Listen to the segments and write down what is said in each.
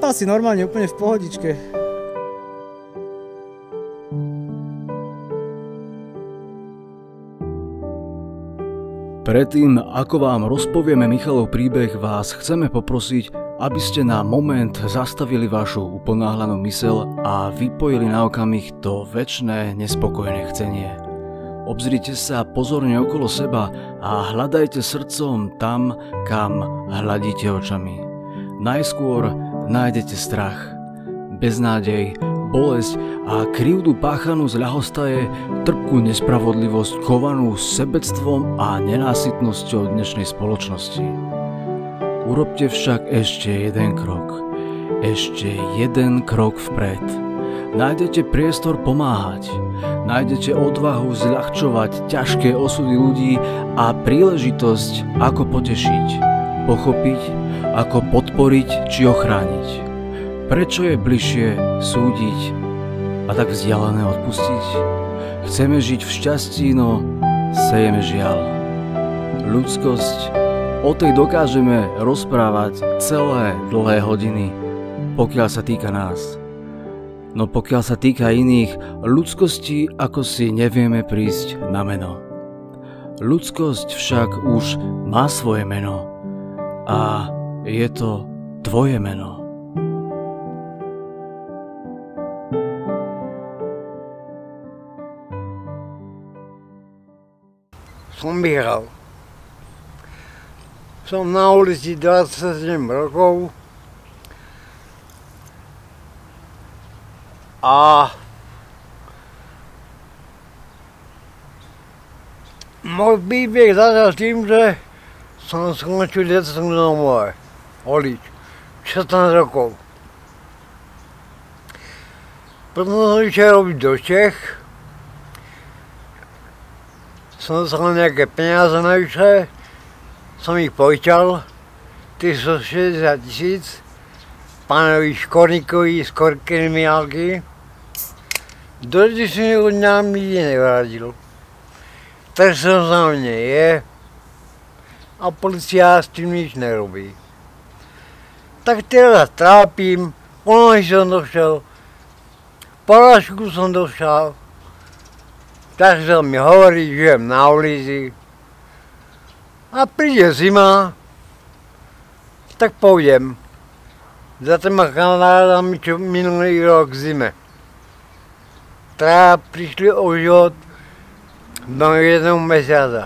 Látal si normálne, úplne v pohodičke. Predtým, ako vám rozpovieme Michalov príbeh, vás chceme poprosiť, aby ste na moment zastavili vašu uponáhľanú myseľ a vypojili na okamih to večné nespokojné chcenie. Obzrite sa pozorne okolo seba a hľadajte srdcom tam, kam hľadíte očami. Najskôr nájdete strach, beznádej, bolesť a krivdu páchanú z ľahostaje, trpkú nespravodlivosť kovanú sebectvom a nenásytnosťou dnešnej spoločnosti. Urobte však ešte jeden krok vpred. Nájdete priestor pomáhať, nájdete odvahu zľahčovať ťažké osudy ľudí a príležitosť, ako potešiť, pochopiť, ako podporiť či ochrániť. Prečo je bližšie súdiť a tak vzdialené odpustiť? Chceme žiť v šťastí, no sejeme žiaľ. Ľudskosť, o tej dokážeme rozprávať celé dlhé hodiny, pokiaľ sa týka nás. No pokiaľ sa týka iných, ľudskosti ako si nevieme prísť na meno. Ľudskosť však už má svoje meno a je to tvoje meno. Som Michal. Som na ulici 27 rokov a môj príbeh začal tým, že som skončil v detskom domove Olič, 16 rokov. Potom som išiel robiť do Čech. Som dostal nejaké peniaze navyše, som ich požičal, 360 000, pánovi Škorníkovi z kriminálky. Do dnešného dňa mi nevrátil. Trestný za mne je a polícia s tým nič nerobí. Tak teraz trápim, ponohy som došiel, porážku som došiel. Tak sa mi hovorí, že žijem na ulici a príde zima, tak pôjdem za týma kamarádami, čo minulý rok v zime. Traja prišli o život do jedného mesiaca.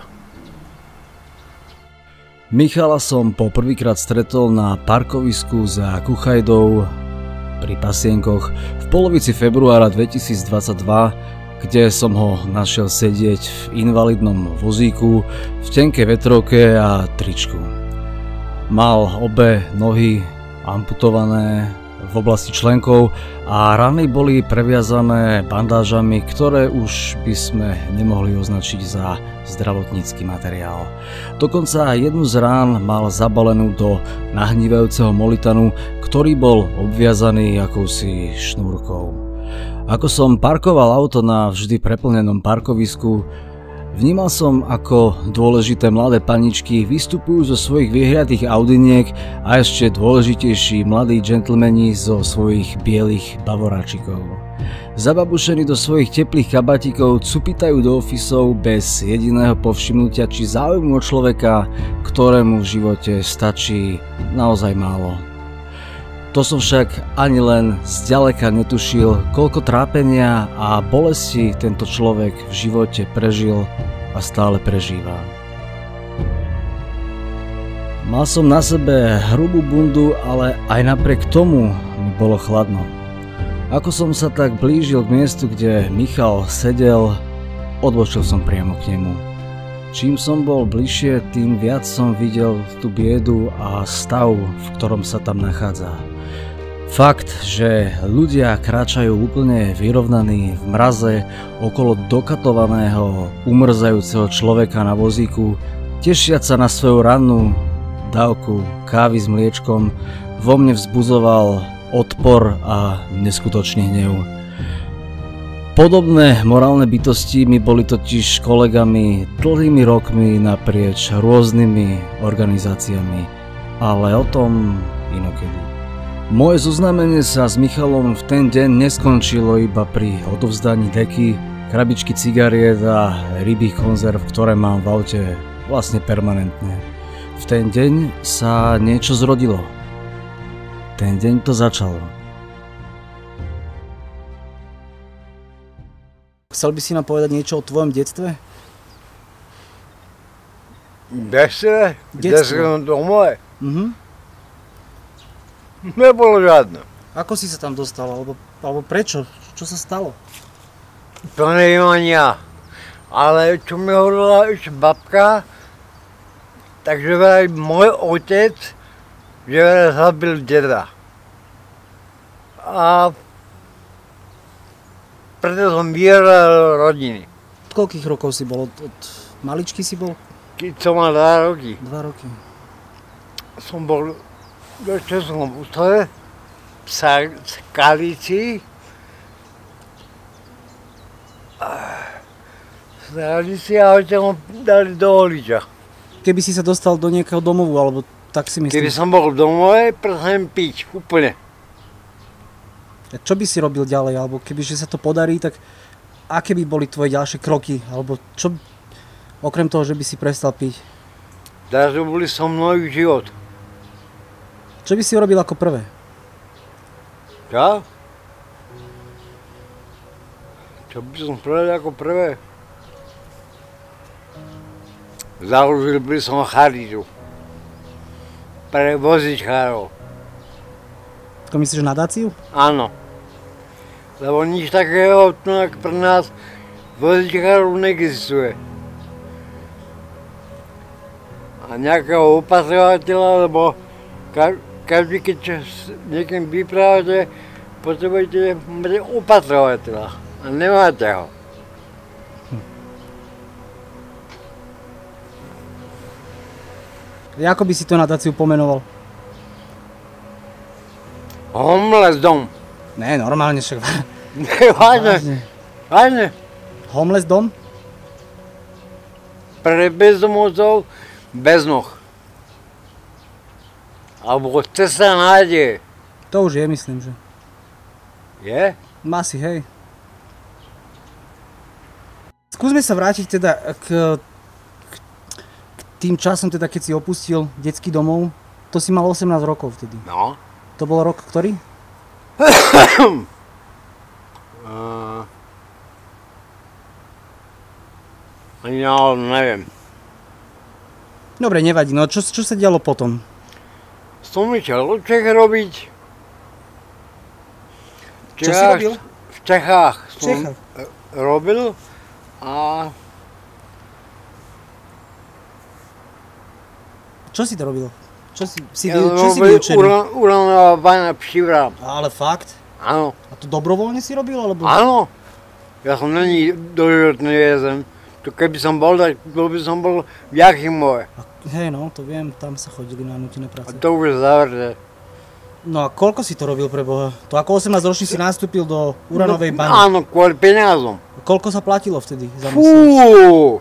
Michala som po prvýkrát stretol na parkovisku za Kuchajdou pri Pasienkoch v polovici februára 2022, kde som ho našiel sedieť v invalidnom vozíku, v tenkej vetrovke a tričku. Mal obe nohy amputované v oblasti členkov a rany boli previazané bandážami, ktoré už by sme nemohli označiť za zdravotnícky materiál. Dokonca jednu z rán mal zabalenú do nahnívajúceho molitanu, ktorý bol obviazaný akousi šnúrkou. Ako som parkoval auto na vždy preplnenom parkovisku, vnímal som, ako dôležité mladé paničky vystupujú zo svojich vyhriatých Audiniek a ešte dôležitejší mladí džentlmeni zo svojich bielých bavoráčikov. Zababušení do svojich teplých kabátikov cupitajú do ofisov bez jediného povšimnutia či záujmu od človeka, ktorému v živote stačí naozaj málo. To som však ani len zďaleka netušil, koľko trápenia a bolesti tento človek v živote prežil a stále prežíva. Mal som na sebe hrubú bundu, ale aj napriek tomu mi bolo chladno. Ako som sa tak blížil k miestu, kde Michal sedel, odbočil som priamo k nemu. Čím som bol bližšie, tým viac som videl tú biedu a stav, v ktorom sa tam nachádza. Fakt, že ľudia kráčajú úplne vyrovnaní v mraze okolo dokatovaného, umrzajúceho človeka na vozíku, tešiac sa na svoju rannú dávku kávy s mliečkom, vo mne vzbudzoval odpor a neskutočný hnev. Podobné morálne bytosti mi boli totiž kolegami dlhými rokmi naprieč rôznymi organizáciami, ale o tom inokedy. Moje zoznámenie sa s Michalom v ten deň neskončilo iba pri odovzdaní deky, krabičky cigariet a rybých konzerv, ktoré mám v aute vlastne permanentne. V ten deň sa niečo zrodilo. Ten deň to začalo. Chcel by si nám povedať niečo o tvojom detstve? Detstve? Detstve domové? Nebolo žiadne. Ako si sa tam dostal? Alebo prečo? Čo sa stalo? To neviem ani ja. Ale čo mi hovorila ešte babka, takže vraj môj otec, že vraj zabil deda. A preto som vyhral rodiny. Od koľkých rokov si bol? Od maličky si bol? Keď som mal 2 roky. 2 roky. Som bol, ešte som v ústave, v Skalici. Skalici a hoďte ho dali do Holiča. Keby si sa dostal do nejakého domovu, alebo tak si myslím. Keby som bol v domove, presnem piť, úplne. A čo by si robil ďalej? Alebo kebyže sa to podarí, tak aké by boli tvoje ďalšie kroky? Alebo čo, okrem toho, že by si prestal piť? Teraz boli so mnou život. Čo by si urobil ako prvé? Čo? Čo by som spravil ako prvé? Založil by som charitu. Pre vozičkárov. To myslíš nadáciu? Áno. Lebo nič takého pre nás vozičkárov neexistuje. A nejakého opatrovateľa, lebo každý, keď niekým vyprávate, potrebujete mať opatrovateľa. A nemáte ho. Ako by si to nadáciu pomenoval? Homeless dom. Ne, normálne však. Vážne. Vážne. Homeless dom? Pre bezdomovcov bez noh. Alebo cesta nádeje. To už je, myslím, že. Je? Asi, hej. Skúsme sa vrátiť teda k tým časom, teda keď si opustil detský domov. To si mal 18 rokov vtedy. No. To bol rok ktorý? Ani ja neviem. Dobre, nevadí. No čo sa dialo potom? Som išiel do Čech robiť. Čo si robil? V Čechách V som Čechách? robil a Čo si to robil? Čo si ja robil vyučený? uranová baňa Příbram. Ale fakt? Áno. A to dobrovoľne si robil, alebo? Áno. Ja som není doživotný väzen. To keby som bol, tak by som bol v Jachimove. Hej no, to viem, tam sa chodili na nútené A práce. to už je zavreté. No a koľko si to robil pre Boha? To ako 18-ročný si nastúpil do uranovej bane. Áno, kvôli peniazom. Koľko sa platilo vtedy za mesiac? Fú!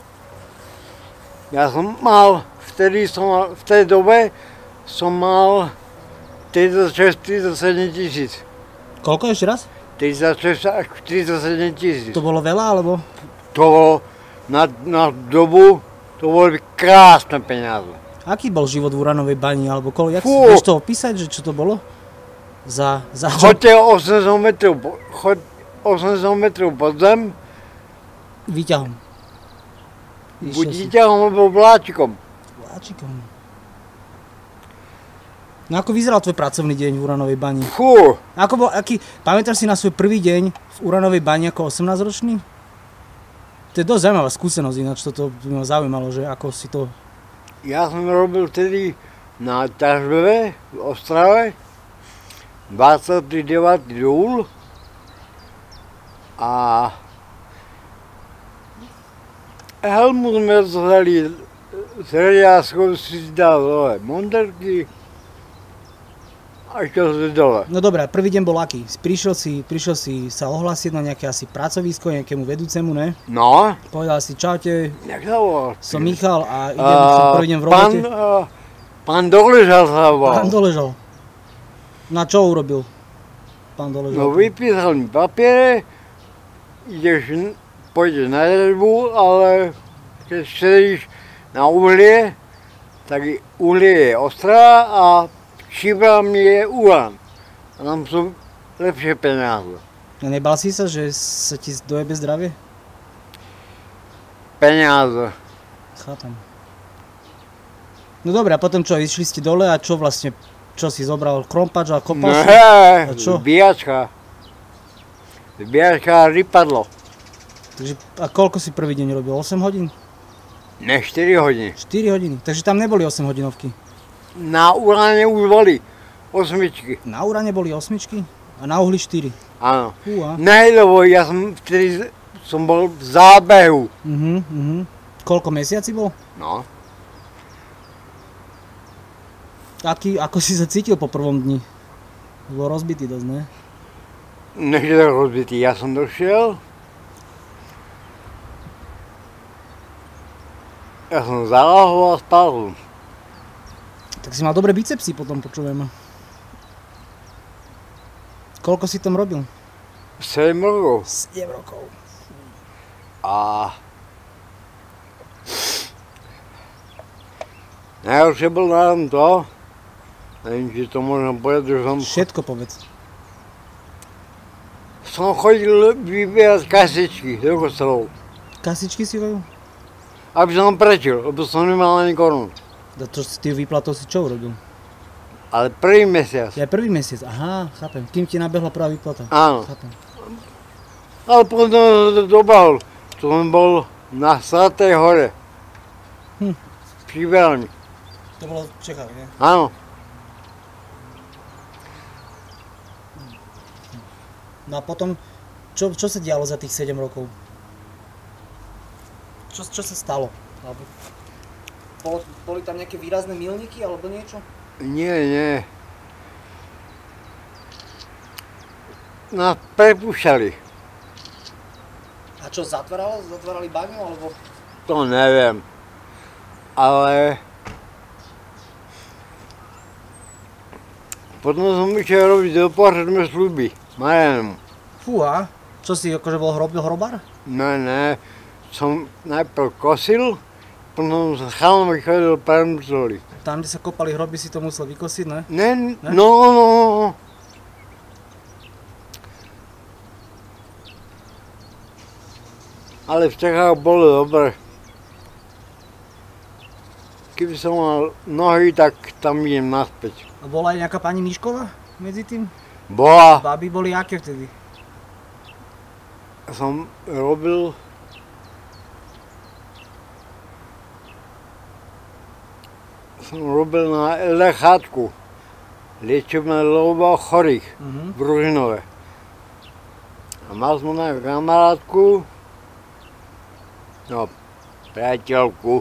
Ja som mal, v tej dobe som mal 36-37 tisíc. Koľko ešte raz? 36 až 47 tisíc. To bolo veľa, alebo? To bolo na dobu, to boli krásne peniaze. Aký bol život v uranovej bani, alebo jak si Fú. vieš to opísať, že čo to bolo? Za čo? Choďte 800 metrov pod zem, Výťahom. buď výťahom alebo vláčikom. Vláčikom. No ako vyzeral tvoj pracovný deň v uranovej bani? Fú, Pamätáš si na svoj prvý deň v uranovej bani ako 18-ročný? To je dosť zaujímavá skúsenosť, ináč toto by ma zaujímalo, že ako si to... ja som robil vtedy na ťažbe v Ostrave 29. júl a helmu sme vzali s radiáskou, si dal dole monterky a išiel si dole. No dobré, prvý deň bol aký? Prišiel si sa ohlásiť na nejaké asi pracovisko, nejakému vedúcemu, ne? No, Povedal si, čaute, jak sa volal? som Michal a idem prvý deň v robote. Pán Doležal sa volal. Pán Doležal. Na čo urobil pán Doležal? No vypísal mi papiere, pôjdeš na držbu, ale keď sedíš na uhlie, tak uhlie je ostrá a šíbram je uran. A tam sú lepšie peniaze. A nebal si sa, že sa ti dojebe zdravie? Peniaze. Chápem. No dobre, a potom čo, išli ste dole a čo vlastne, čo si zobral krompač a kopal si? A čo? Zbíjačka. Zbíjačka a rypadlo. Takže, a koľko si prvý deň robil? 8 hodín? Ne, 4 hodiny. 4 hodiny, takže tam neboli 8 hodinovky. Na uráne už boli 8. Na urane boli 8 a na uhli 4. Áno. Fúha. Ne, lebo ja som vtedy bol v zábehu. Koľko mesiaci bol? No. Ako si sa cítil po prvom dni? Bol rozbitý dosť, ne? Než je to rozbitý, ja som došiel. Ja som zalahoval a spal. Tak si mal dobré bicepsy potom, počujem. Koľko si tam robil? 7 rokov. 7 rokov. A najhoršie bol na tom to, neviem, či to môžem povedať, že Všetko povedz. som chodil vybierať kasičky do kostelov, Kasičky si robil? aby som prečil, lebo som nemal ani korunu. A to z tých výplatov si čo urobil? Ale prvý mesiac. Ja prvý mesiac, aha, chápem. Kým ti nabehla prvá výplata. Áno. Chápem. Ale potom to dobahol. To som bol na Svatej hore. Pri veľmi. To bolo v Čechách, nie? Áno. No a potom, čo sa dialo za tých 7 rokov? Čo sa stalo? Boli tam nejaké výrazné milníky alebo niečo? Nie. Nás prepúšťali. A čo, zatvárali baňu alebo? To neviem. Ale potom som išiel robiť do pohrebné služby. Marianu. Fúha, čo si akože bol hrobár? Ne. Som najprv kosil, potom sa chalom vychodil premyslovali. Tam, kde sa kopali hroby, si to musel vykosiť, ne? Ne? No. Ale v Čechách bolo dobre. Keby som mal nohy, tak tam idem naspäť. A bola aj nejaká pani Mišková medzi tým? Bola. Baby boli aké vtedy? Som robil na LHčku. Liečebné lôba chorých v Ružinove. A mal som na kamarátku, no, priateľku.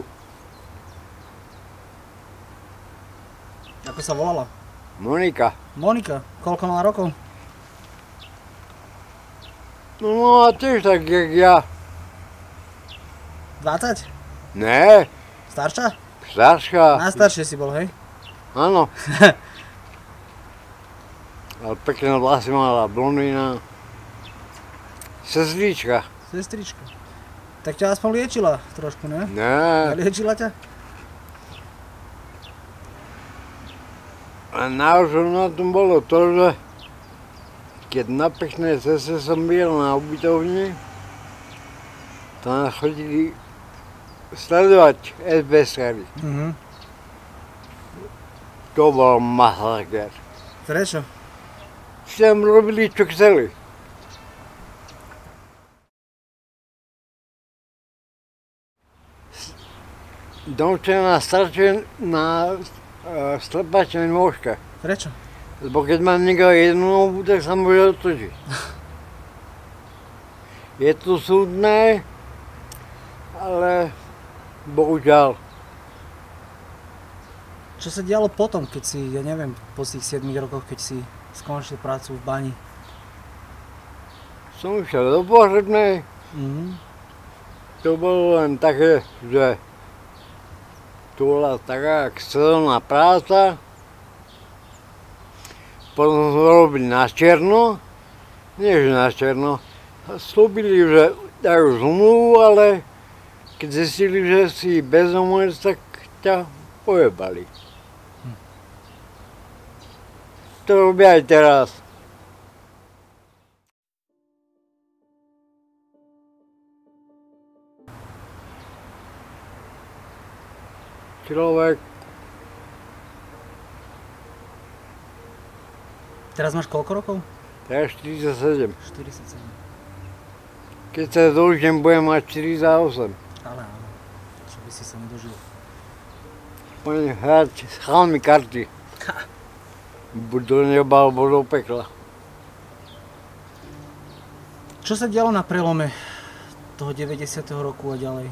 Ako sa volala? Monika. Monika. Koľko mala rokov? No a tiež tak, jak ja. 20? Ne, Staršia? staršia. Najstaršie si bol, hej? Áno. Ale pekné vlasy mala, blondína. Sestrička. Sestrička. Tak ťa aspoň liečila trošku, ne? Ne. Liečila ťa? A najhoršie na tom bolo to, že keď na peknej ceste som byl na ubytovni, tam chodili sledovať SBS-kari. To bol masaker. Prečo? Si tam robili, čo chceli. Domčená starčia na slepačnej nôžke. Prečo? Lebo keď má niekto jednu nohu, tak sa môže otočiť. Je to súdne, ale bohužiaľ. Čo sa dialo potom, keď si, ja neviem, po tých 7 rokoch, keď si skončil prácu v bani? Som išiel do pohrebnej. To bolo len také, že to bola taká sezónna práca. potom sme robili na černo, nie že na černo, slúbili, že dajú zmluvu, ale keď zistili, že si bezdomovec, tak ťa pojebali. To robia aj teraz. Človek. Teraz máš koľko rokov? Teraz 47. 47. Keď sa dožijem, budem mať 48. Ale áno, čo by si sa nedožil. Budem hrať s chalmi karty. Buď do neba, alebo do pekla. Čo sa dialo na prelome toho 90. roku a ďalej?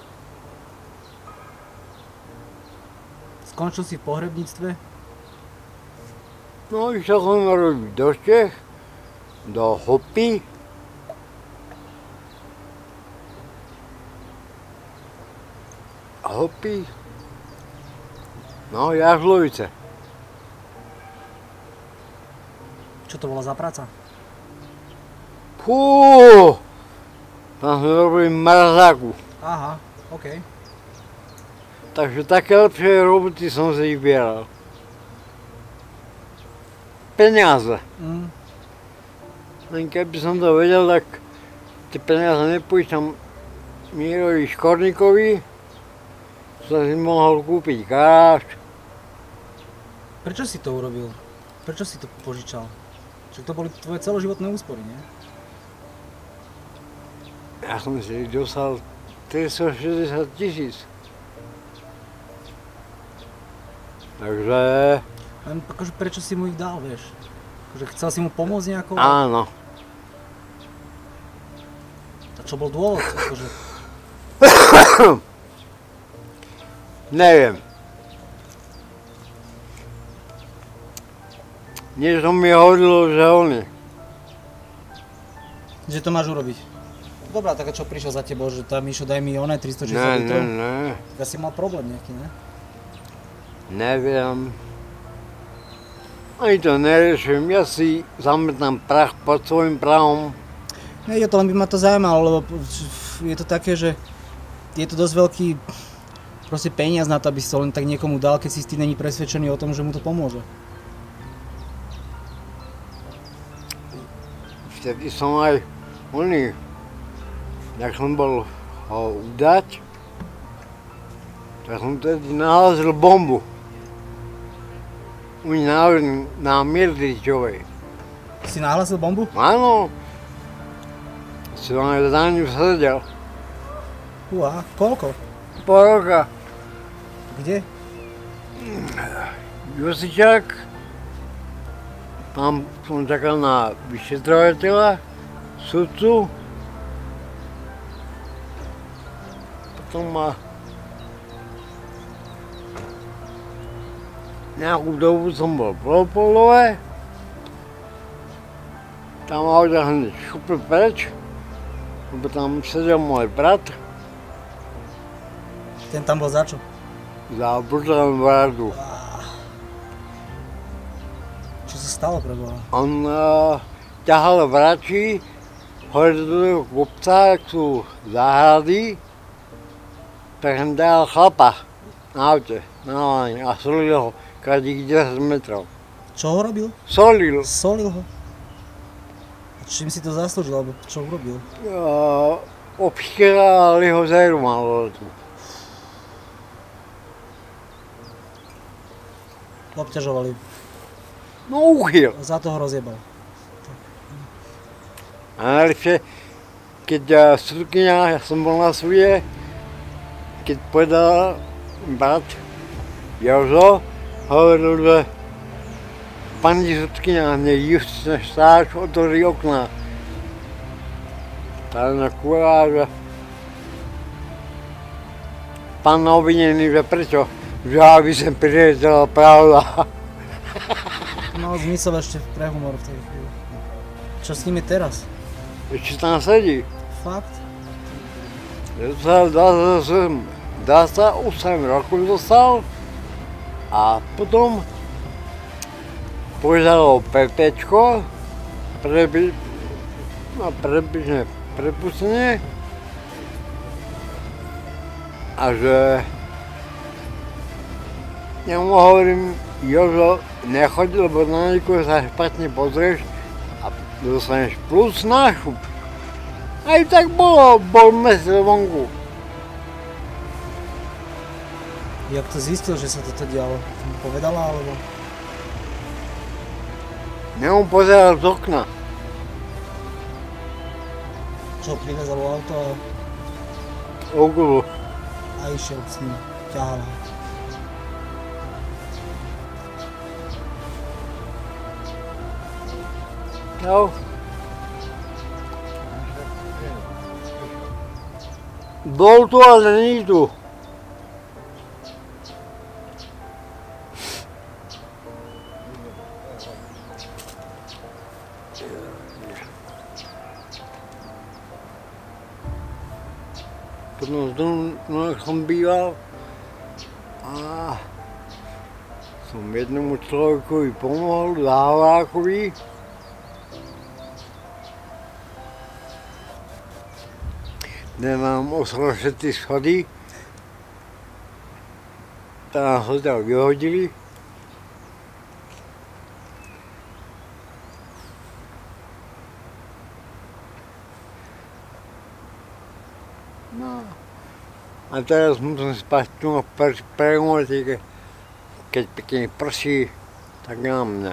Skončil si v pohrebníctve? No, išiel som robiť do Čech, do Hopy. Hopy. No, Jažlovice. Čo to bola za práca? Fú, tam sme robili mrazáku. Aha, okej. Takže také lepšie roboty som si vybieral. Peniaze. Len keby som to vedel, tak tie peniaze nepúšťam Mírovi Škorníkovi, som si mohol kúpiť garáž. Prečo si to urobil? Prečo si to požičal? Čiže to boli tvoje celoživotné úspory, nie? Ja som si dostal 360 000. Takže... Len akože prečo si mu ich dal, vieš? Akože chcel si mu pomôcť nejako? Áno. A čo bol dôvod? Akože... Neviem. Niečo mi hovorilo, že on je. Že to máš urobiť. Dobrá, tak a čo prišiel za tebou, že tam Mišo, daj mi oné 360 Ne, litrov? ne. Ja si mal problém nejaký, ne? Neviem. Ani to neriešim, ja si zametám prach pod svojim prahom. Nie, to len by ma to zaujímalo, lebo je to také, že je to dosť veľký proste peniaz na to, aby si to len tak niekomu dal, keď si ty není presvedčený o tom, že mu to pomôže. Vtedy som aj oný, jak som bol ho udať, tak som vtedy nahlásil bombu. U na Mirdličovej. Si nahlásil bombu? Áno. Som aj za ňu sedel. Uá, koľko? Pol roka. Kde? Josičák. Tam som čakal na vyšetrovateľa, sudcu. Potom ma nejakú dobu som bol v Leopoldove. Tam ma hodil hneď šuple preč, lebo tam sedel môj brat. Ten tam bol za čo? Za brutálnu vraždu. Čo sa stalo pre Boha? On ťahal vračí, hore do toho kopca, sú záhrady, tak som dal chlapa na aute, na láne a solil ho každých 10 metrov. Čo ho robil? Solil. Solil ho? A čím si to zaslúžil, alebo čo urobil? Obchýrali ho zéru maloletu. Obťažovali. No uchyl. Za to ho rozjebal. A najlepšie, keď sudkyňa, ja som bol na súde, keď povedal brat Jožo, hovoril, že pani sudkyňa, nech justičný stráž otvorí okná. Tak na kurá, že pán obvinený, že prečo? Že aby som priečala pravda. Mal zmysel ešte pre humor v tej chvíli. Čo s ním je teraz? Ešte tam sedí. Fakt? Dá sa 8 rokov dostal a potom požiadalo PPčko, predbežné prepustenie a že ja mu hovorím, Jožo, nechoď, lebo na niekoho sa špatne pozrieš a dostaneš plus nášup. Aj tak bol mesiac vonku. Jak to zistil, že sa toto dialo? Mu povedala, alebo? Nemu pozeral z okna. Čo, privezalo auto Okolo. a išiel s ním, ťahal. No. Bol tu, ale není tu. Potom som býval a som jednomu človekovi pomohol, Záhorákovi. Kde nám oslo všetci schody, tak nás odtiaľ vyhodili. No. A teraz musím spať tu na premote, keď pekne prší, tak na mňa.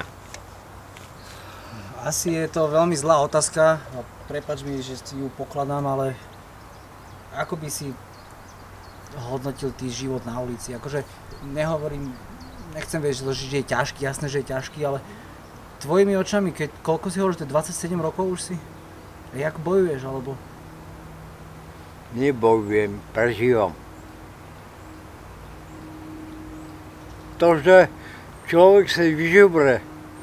Asi je to veľmi zlá otázka, prepáč mi, že si ju pokladám, ale ako by si hodnotil tý život na ulici? Akože nehovorím, nechcem vieš, že je ťažký, jasné, že je ťažký, ale tvojimi očami, koľko si hovoríš, 27 rokov už si? Jak bojuješ, alebo? Nebojujem, prežívam. To, že človek sa vyžobre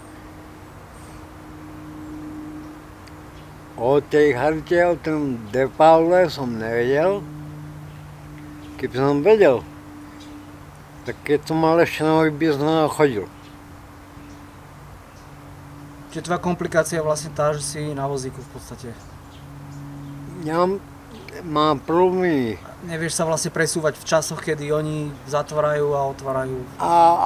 o tej charte, o tom De Pavle som nevedel. Keby som vedel, tak keď som mal ešte nový biznes, chodil. Čiže tvoja komplikácia je vlastne tá, že si na vozíku v podstate. Ja mám problémy. Nevieš sa vlastne presúvať v časoch, kedy oni zatvárajú a otvárajú. A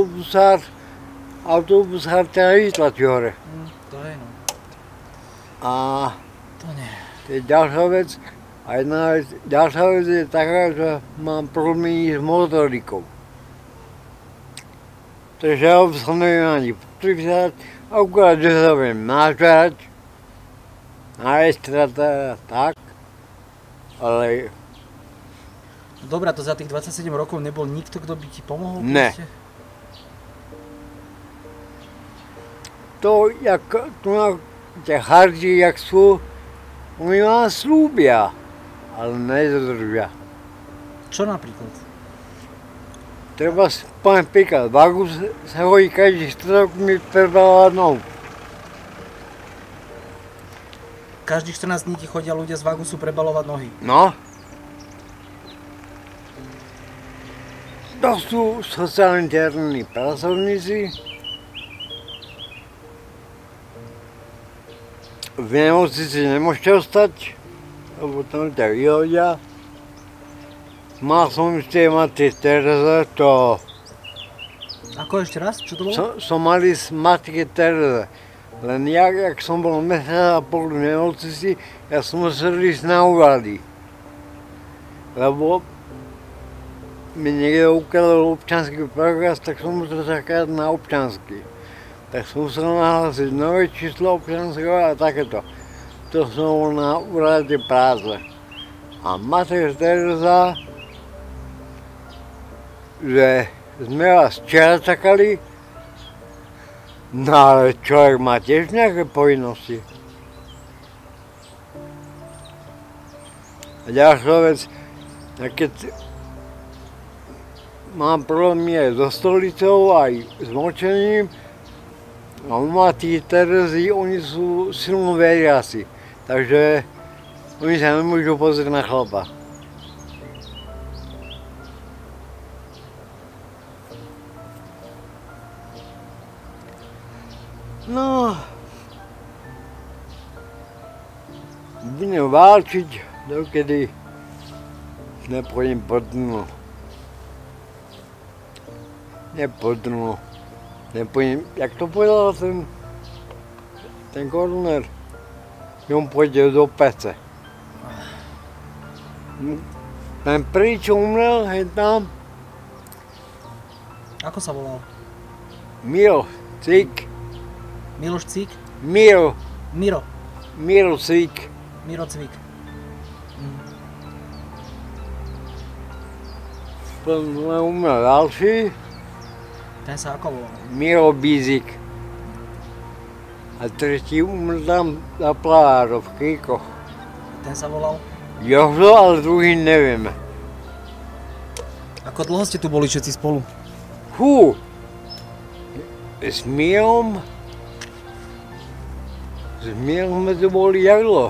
autobusár ťa vytlačí hore. To je no. A to nie. to je ďalšia vec. A ďalšia vec je taká, že mám problémy s motorikou. Takže ja som neviem ani pripísať, akurát, že sa viem nažrať, najestrať tak, ale... Dobrá, to za tých 27 rokov nebol nikto, kto by ti pomohol? Ne. Proste? To, jak tu na tie charti, jak sú, oni vám slúbia, ale nedodržia. Čo napríklad? Treba si poviem príklad, Vagus sa hodí každý 4 rokov mi prebalovať nohu. Každých 14 dní ti chodia ľudia z Vagusu prebalovať nohy. No. To sú sociálne-interní pracovníci. V nemocnici nemôžete ostať, lebo tam ťa vyhodia. Mal som ešte Matky Tereze, to... Ako ešte raz? Čo to bolo? Som mali z Matky Tereze. Len jak som bol mesiac a pol v nemocnici, ja som musel ísť na úrady. Lebo mi niekto ukradol občiansky preukaz, tak som musel čakať na občiansky. Tak som musel nahlásiť nové číslo občianskeho a takéto. To som bol na úrade práce. A Matka Tereza, že sme vás včera čakali, no ale človek má tiež nejaké povinnosti. A ďalšia vec, keď mám problémy aj so stolicou, aj s močením, a u Matky Terezy, oni sú silno veriaci, takže oni sa nemôžu pozrieť na chlapa. No, budem válčiť, dokedy nepôjdem pod dno. Nie pod dno. Nepôjdem, jak to povedal ten korunér? On pôjde do pece. Ten prvý, čo umrel, je tam. Ako sa volal? Miro Cík. Miloš Cík? Miro Cík. Miro Cvík. Potom umrel ďalší. Ten sa ako volal? Miro Bízik. A tretí umrel tam za plavárov v Kríkoch. Ten sa volal? Jožo, ale druhý nevieme. Ako dlho ste tu boli všetci spolu? S Mírom sme tu boli jak dlho?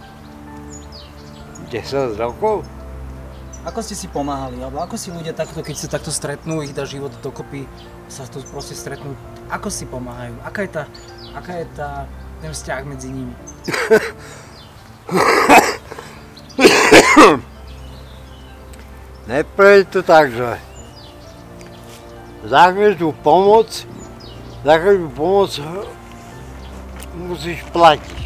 10 rokov? Ako ste si pomáhali? Alebo ako si ľudia takto, keď sa takto stretnú, ich dá život dokopy, sa tu proste stretnú, ako si pomáhajú? Aká je ten vzťah medzi nimi? Najprv je to tak, že za každú pomoc musíš platiť.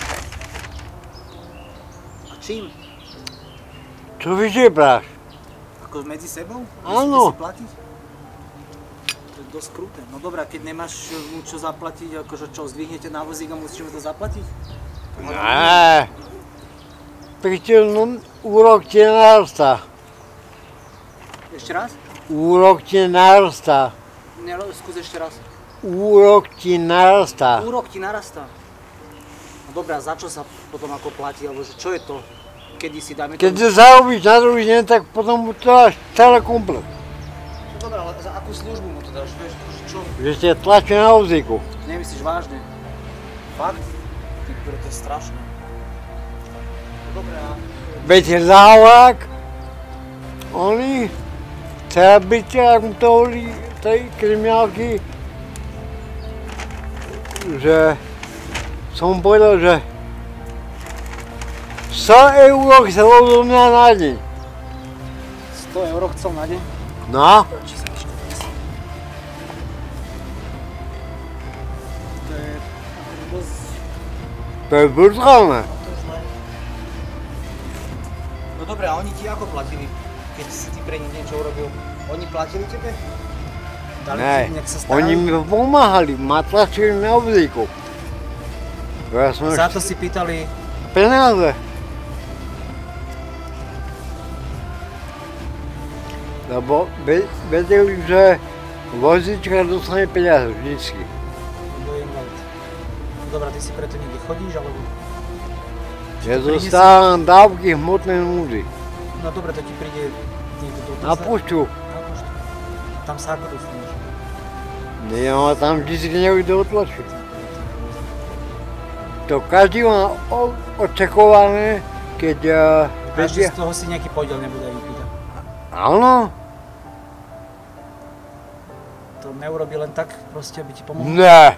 A čím? Čo vyžebráš? Ako medzi sebou? Áno. Musíte si platiť? To je dosť kruté. No dobré, keď nemáš mu čo zaplatiť, akože čo, zdvihnete na vozík a musíš mu to zaplatiť? Ne. Pričom úrok ti narastá. Ešte raz? Úrok ti narastá. Skús ešte raz. Úrok ti narastá. Úrok ti narastá. No dobré, a za čo sa potom ako platí, alebo že čo je to? Kedy si dáme Keď sa zarobíš na druhý deň, tak potom mu to dáš celé komplet. No dobré, ale za akú službu mu to dáš, vieš, čo? Že ste tlačí na vozíku. Nemyslíš vážne? Fakt? Ty, to je strašné. No dobré, a... Veď je záhľak, oni chcela byť, ak mu to hovorí, tej kriminálky, že som povedal, že 100 eur chcel odo mňa na deň. 100 eur chcel na deň? No, Či sa ešte dnes? To je dosť... to je brutálne. No dobré, a oni ti ako platili, keď si ty pre nich niečo urobil? Oni platili tebe? Dali Ne, ti, nech sa starajú? oni mi pomáhali, ma tlačili na vozíku. Ja som Za to si pýtali, peniaze. Lebo vedeli, že vozička dostane peniaze vždycky. kto je invalid. No dobré, ty si preto niekde chodíš, alebo... Ja dostávam dávky hmotnej núdy. No dobre, to ti príde niekto do Na poštu. Na poštu. Tam sa ako dostaneš? Ja ma tam vždycky niekto otlačí. To každý má očakované, keď Každý z toho si nejaký podiel nebude vypýtať. Áno. To neurobi len tak, proste, aby ti pomohol? Ne.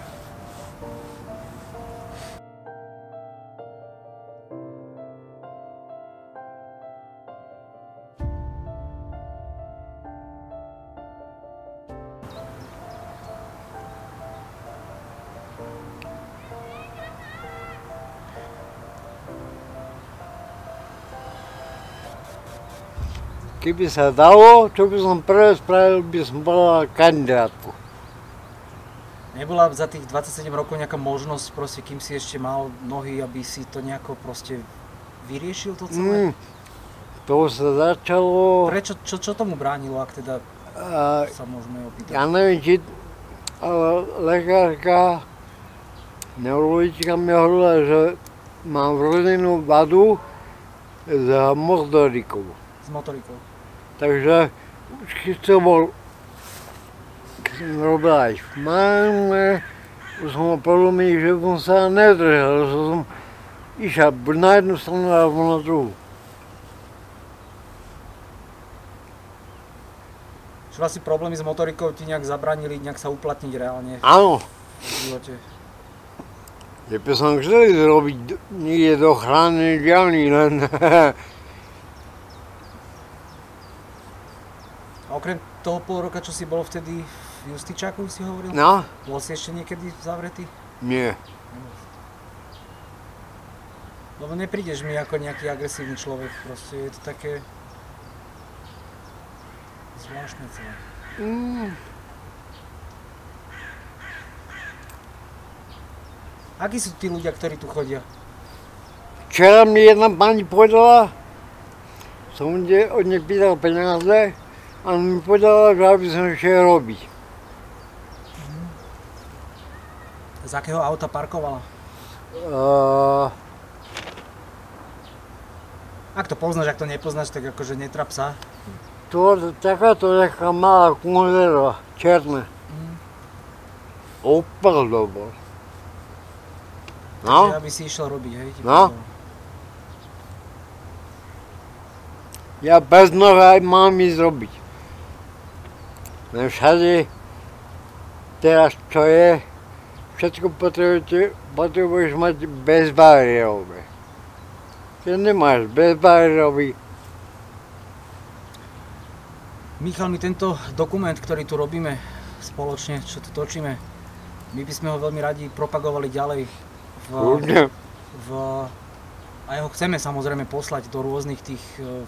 Keby sa dalo, čo by som prvé spravil, by som bola kandidátku. Nebola za tých 27 rokov nejaká možnosť, proste, kým si ešte mal nohy, aby si to nejako proste vyriešil to celé? To sa začalo... Prečo, čo tomu bránilo, ak teda sa môžeme opýtať? Ja neviem, či lekárka, neurologička mi hovorila, že mám vrodenú vadu s motorikou. S motorikou. Takže už keď som robil aj v máme, už som mal problémy, že som sa nedržal, že som išiel na jednu stranu alebo na druhú. Čo asi problémy s motorikou ti nejak zabránili, nejak sa uplatniť reálne Áno, v živote? že by som chcel zrobiť niekde do chránenej diaľny, len A okrem toho pol roka, čo si bol vtedy v Justičáku, si hovoril? no, Bol si ešte niekedy zavretý? nie. Lebo neprídeš mi ako nejaký agresívny človek, proste je to také zvláštne celé. Akí sú tí ľudia, ktorí tu chodia? Včera mi jedna pani povedala, som od nej pýtal peniaze, a mi povedala, že aby som šiel robiť. Z akého auta parkovala? Ak to poznáš, ak to nepoznáš, tak akože netrap sa. Takáto taká malá konzerva, černá. Opel to bol. No, Takže aby si išiel robiť, hej? No. Ja bez noha aj mám ísť robiť. Len všade, teraz čo je, všetko potrebuješ mať bezbariérové. Keď nemáš bezbariérový. Michal, my tento dokument, ktorý tu robíme spoločne, čo tu točíme, my by sme ho veľmi radi propagovali ďalej. A ho chceme samozrejme poslať do rôznych tých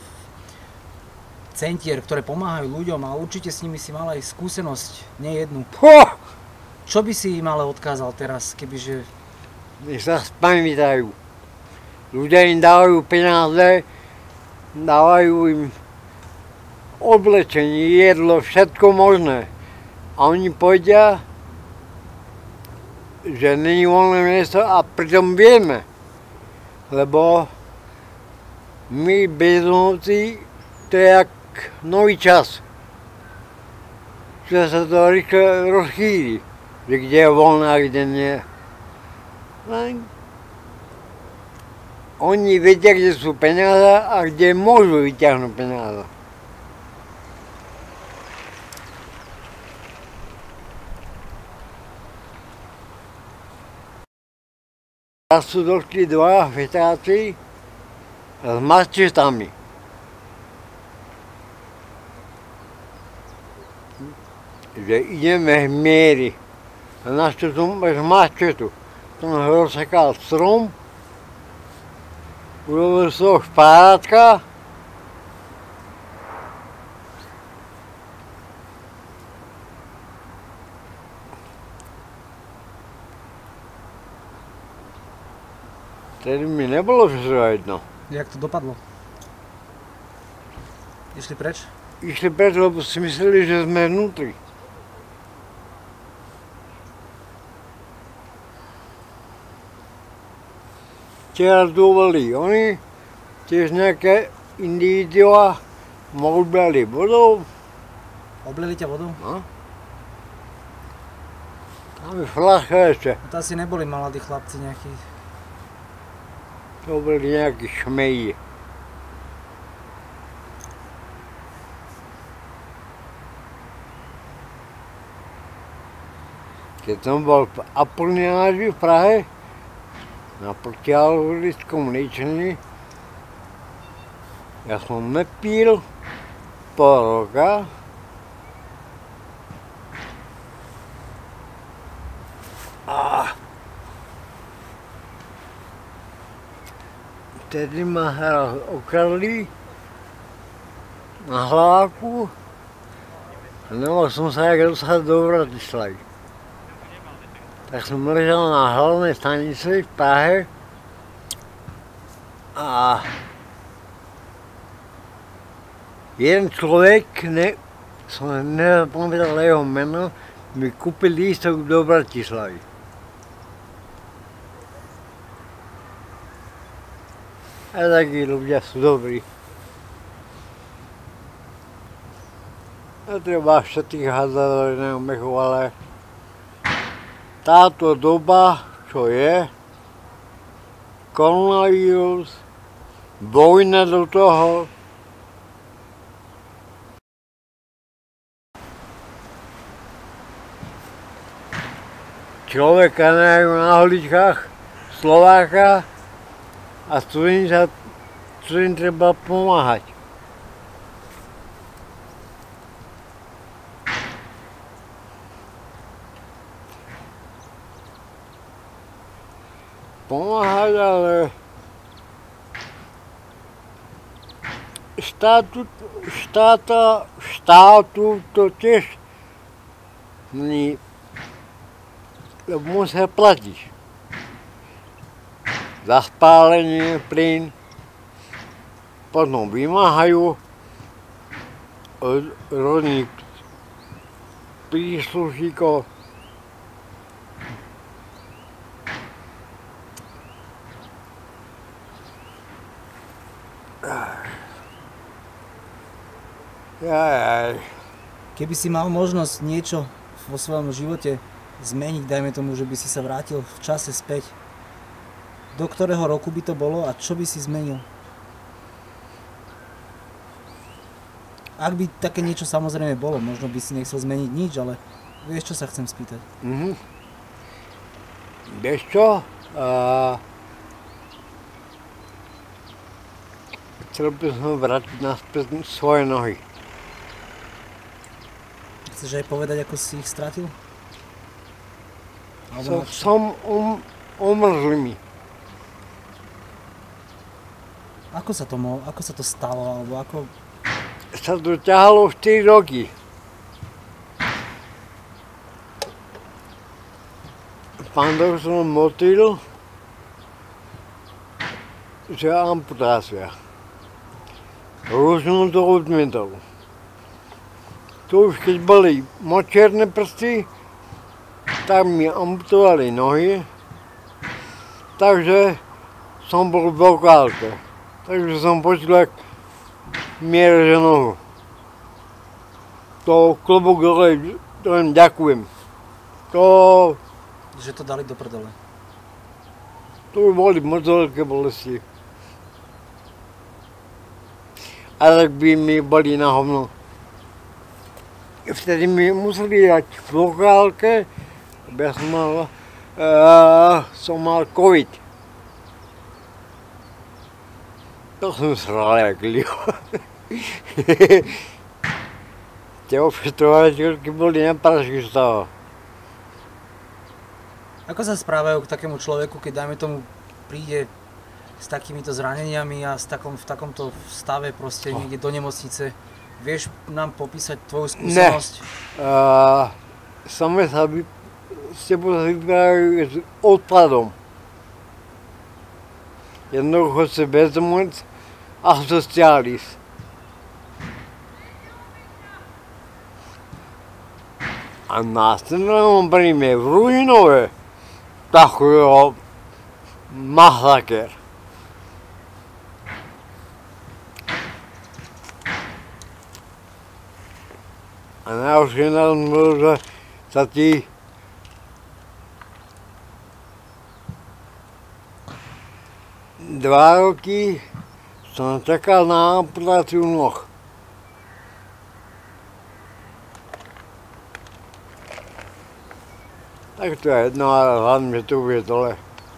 centier, ktoré pomáhajú ľuďom a určite s nimi si mal aj skúsenosť, nie jednu. Čo by si im ale odkázal teraz, kebyže... Nech sa spamätajú. Ľudia im dávajú peniaze, dávajú im oblečenie, jedlo, všetko možné. A oni povedia, že není voľné miesto a pritom vieme. Lebo my bezdomovci, to je jak nový čas. Že sa to rýchlo rozchýri, že kde je voľné a kde nie. Len oni vedia, kde sú peniaze a kde môžu vyťahnuť peniaze. Raz sú došli dva vetáci s mačetami. Že ideme v miery. A našto tu máš mačetu. Tam rozsekal strom, urobil z toho šparátka. Tedy mi nebolo všetko jedno. Jak to dopadlo? Išli preč? Išli preč, lebo si mysleli, že sme vnútri. Včera tu boli oni, tiež nejaké individuá, ma oblali vodou. Oblili ťa vodou? No. Tam je fľacha ešte. A to asi neboli mladí chlapci nejakí. To boli nejakí šmeji. Keď som bol v Apolináži v Prahe, na protialkoholickom liečení, ja som nepil pol roka. A vtedy ma raz okradli na Hlaváku a nemohol som sa jak dostať do Bratislavy. Tak som ležal na hlavnej stanici v Prahe a jeden človek, som nepamätal jeho meno, mi kúpil lístok do Bratislavy. A takí ľudia sú dobrí. Netreba všetkých hádzať do jedného mechu, ale táto doba, čo je, koronavírus, vojna do toho, človeka nehajú na holičkách, Slováka a cudzím treba pomáhať. Pomáhať, ale štátu to tiež musia platiť. Za spálenie, plyn, potom vymáhajú od rodných príslušníkov. Keby si mal možnosť niečo vo svojom živote zmeniť, dajme tomu, že by si sa vrátil v čase späť, do ktorého roku by to bolo a čo by si zmenil? Ak by také niečo samozrejme bolo, možno by si nechcel zmeniť nič, ale vieš, čo sa chcem spýtať? Vieš čo? Chcel by som vrátiť naspäť svoje nohy. Chceš aj povedať, ako si ich stratil? Som umrzli mi. Ako sa to stalo, alebo ako... Sa to ťahalo 4 roky. Pán doktor motil, že amputácia. Rúžno to odmietol. To už keď boli močierne prsty, tak mi amputovali nohy, takže som bol v vokálke. Takže som počul, jak miereže nohu. To klobúk dole, to len ďakujem. Že to dali do prdele. To boli moc veľké bolesti. Ale by mi boli na hovno. Vtedy mi museli dať v vokálke, ja som mal COVID. To som sral jak liho. Tie ošetrovateľky boli na pražky z toho. Ako sa správajú k takému človeku, keď dajme tomu príde s takýmito zraneniami a v takomto stave proste niekde do nemocnice? Vieš nám popísať tvoju skúsenosť? Ne. Same sa s tebou vyprávajú s odpadom. Jednoducho sa bezmoc a socialis. A na strednom príjme v Ružinove takového masaker. A najhoršie na tom bolo, že sa ti dva roky som čakal na amputáciu noh. Tak to je jedno, ale hlavne, že tu bude dole.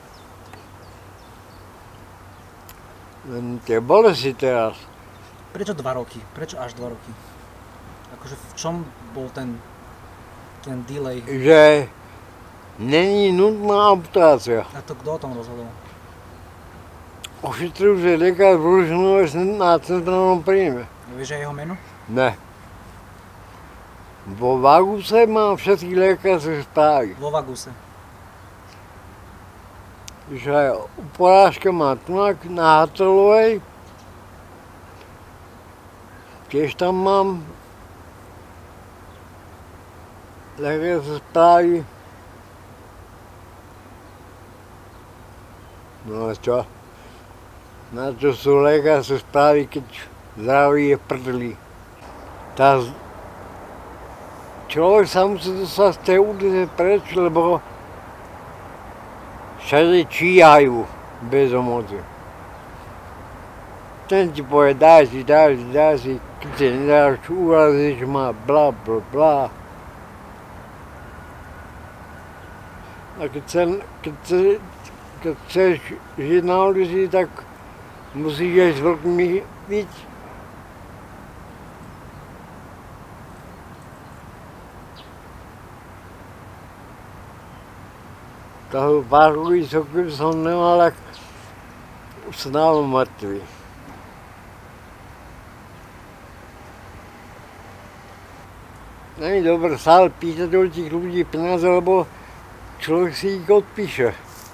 Len tie bolesti teraz. Prečo 2 roky? Prečo až 2 roky? Akože v čom bol ten delay? Že není nutná amputácia. A to kto o tom rozhodol? Ošetrujúci lekár v Ružinove na centrálnom príjme. Vieš aj jeho meno? Ne. Vo Vaguse mám všetky lekárske správy. Vo Vaguse. Že aj porážka má tunak na Hatalovej. Tiež tam mám lekárske správy. No a čo? Na čo sú lekárske správy, keď zdravie je v prdeli. Človek sa musí dostať z tej ulice preč, lebo všade číhajú bez omoci. Ten ti povie, daj si, keď si nedáš, urazíš ma, bla, bla, bla. A keď keď chceš žiť na ulici, tak musíš aj s vlkmi byť. Toho parkový sokol som nemal, ak už som dávno mŕtvy. Není dobré stále pýtať od tých ľudí peniaze, lebo človek si ich odpíše.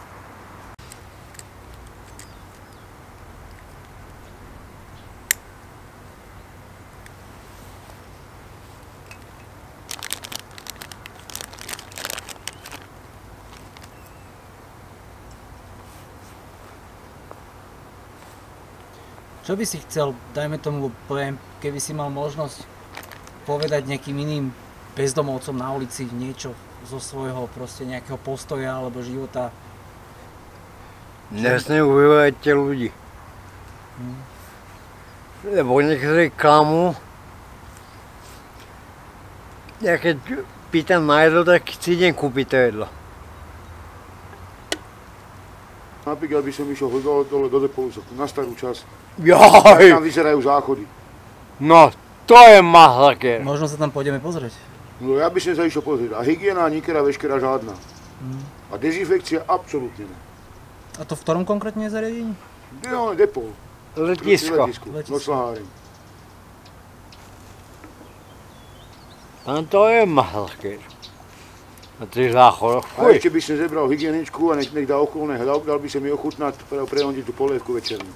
Čo by si chcel, dajme tomu, poviem, keby si mal možnosť povedať nejakým iným bezdomovcom na ulici niečo zo svojho proste nejakého postoja alebo života? Nesneuvívajte ľudí. Lebo niektorí klamu. Ja keď pýtam na jedlo, tak si idem kúpiť to jedlo. Napríklad by som išiel dole do Depolu na starú časť. Jaj! Tam vyzerajú záchody. No, to je masaker. Možno sa tam pôjdeme pozrieť. No ja by som sa išiel pozrieť. A hygiena nikera veškerá žádna. A dezinfekcia absolútne ne. A to v ktorom konkrétne zariadení? No, Depol. Letisko. Noclaháreň. Tam to je masaker. Na tých záchodoch. A ešte by som zebral hygieničku a nech dá okolné, dal by som mi ochutnať, prehodiť tú polievku večernú.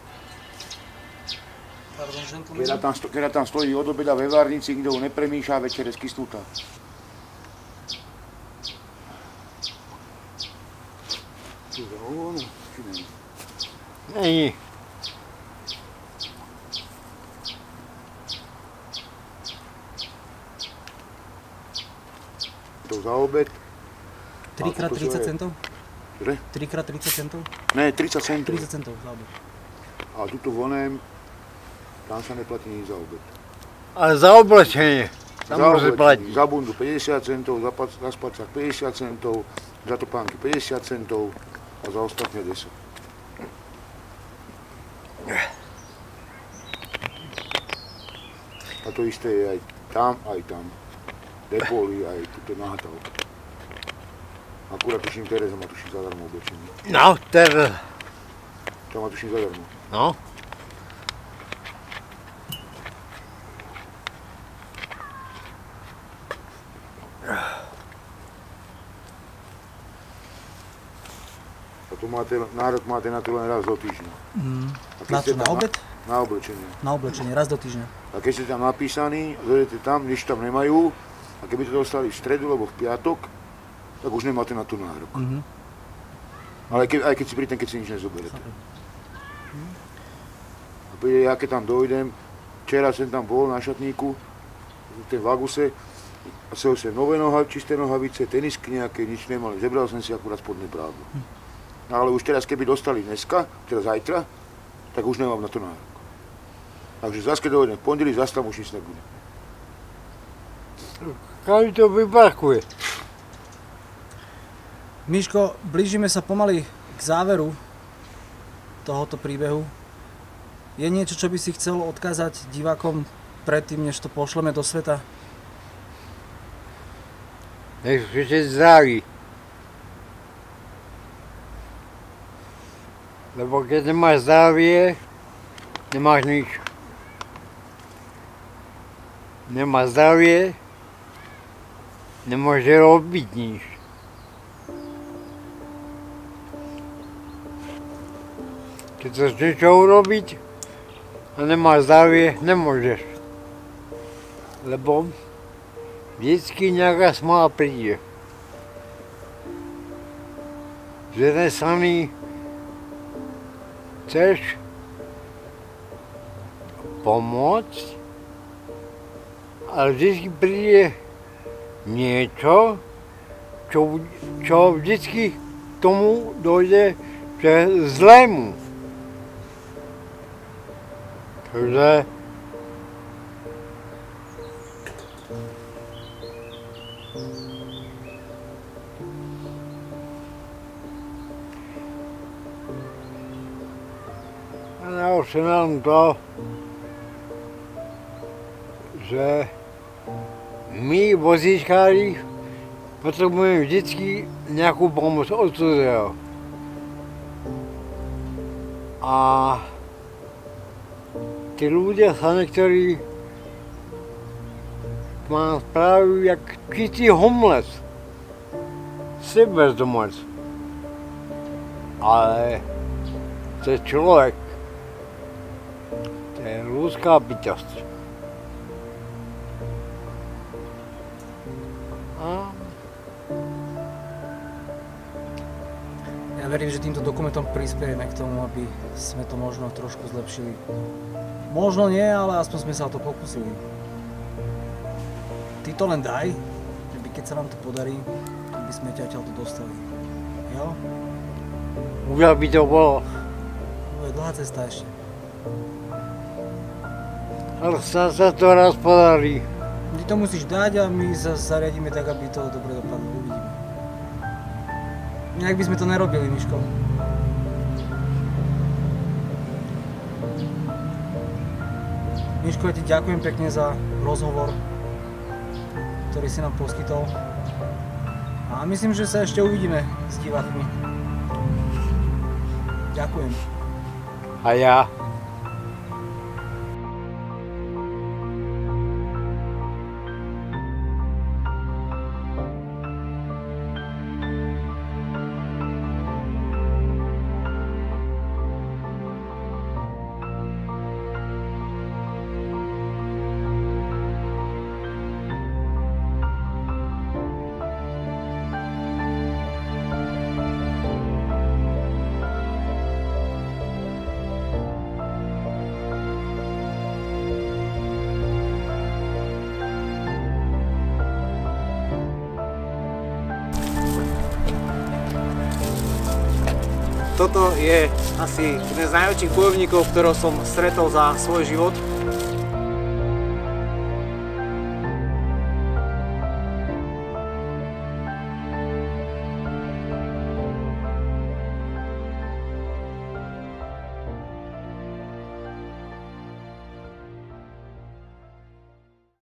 Keď tam stojí od obeda ve varnici, kto ho nepremýšľa, večer je skysnutá. Tu zahovorno, či není? Není. To za obed. 3x30 centov? Čože? 3x30 centov? Ne, 30 centov. 30 centov za obed. A tuto vonem, tam sa neplatí nič za obed. Ale za oblečenie. Tam môže platiť. Za bundu 50 centov, za spacák 50 centov, za topánky 50 centov a za ostatné 10. A to isté je aj tam, aj tam. Depoli, aj tuto na Hatavke. Akurát tuším, Tereza má tuším zadarmo oblečenie. No, Tereza. To má tuším zadarmo. No. A tu máte, nárok máte na to len raz do týždňa. Na čo, na obed? Na oblečenie. Na oblečenie, raz do týždňa. A keď ste tam napísaní, zvedete tam, nič tam nemajú, a keby to dostali v stredu alebo v piatok, tak už nemáte na to nárok. Ale aj keď si pri tom, keď si nič nezoberete. A príde, ja keď tam dojdem, včera som tam bol na šatníku, v tej vaguse, a som nové čisté nohavice, tenisky nejaké, nič nemali. Zebral som si akurát spodné prádlo. Ale už teraz, keby dostali dneska, teda zajtra, tak už nemám na to nárok. Takže zase, keď dojdem v pondelí, zase tam už nič nebude. Každý to vyparkuje. Miško, blížime sa pomaly k záveru tohoto príbehu. Je niečo, čo by si chcel odkázať divákom predtým, než to pošleme do sveta? Nech sú všetci zdraví. Lebo keď nemáš zdravie, nemáš nič. Nemáš zdravie, nemôže robiť nič. Keď chceš niečo urobiť a nemáš zdravie, nemôžeš. Lebo vždycky nejaká smola príde. Z jednej strany chceš pomôcť, ale vždycky príde niečo, čo vždycky k tomu dojde, že zlému. Takže Najhoršie na to, že my vozíčkári potrebujeme vždycky nejakú pomoc od cudzého. A tí ľudia sa niektorí ma správajú jak čistý homeless. Si bezdomovec. Ale to je človek. To je ľudská bytosť. Ja verím, že týmto dokumentom prispiejeme k tomu, aby sme to možno trošku zlepšili. Možno nie, ale aspoň sme sa o to pokúsili. Ty to len daj, aby keď sa nám to podarí, aby sme ťa odtiaľto dostali. Jo? Už by to bolo. Bude dlhá cesta ešte. Ale sa to raz podarí. Ty to musíš dať a my sa zariadíme tak, aby to dobre dopadlo. Uvidíme. Nejak by sme to nerobili, Miško. Miško, ja ti ďakujem pekne za rozhovor, ktorý si nám poskytol. A myslím, že sa ešte uvidíme s divákmi. Ďakujem. A ja. Toto je asi jeden z najväčších bojovníkov, ktorého som stretol za svoj život.